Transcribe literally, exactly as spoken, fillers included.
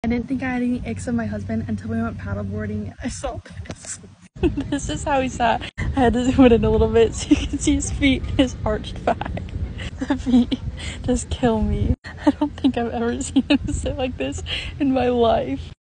I didn't think I had any icks of my husband until we went paddleboarding and I saw this. This is how he sat. I had to zoom it in a little bit so you can see his feet, his arched back. The feet just kill me. I don't think I've ever seen him sit like this in my life.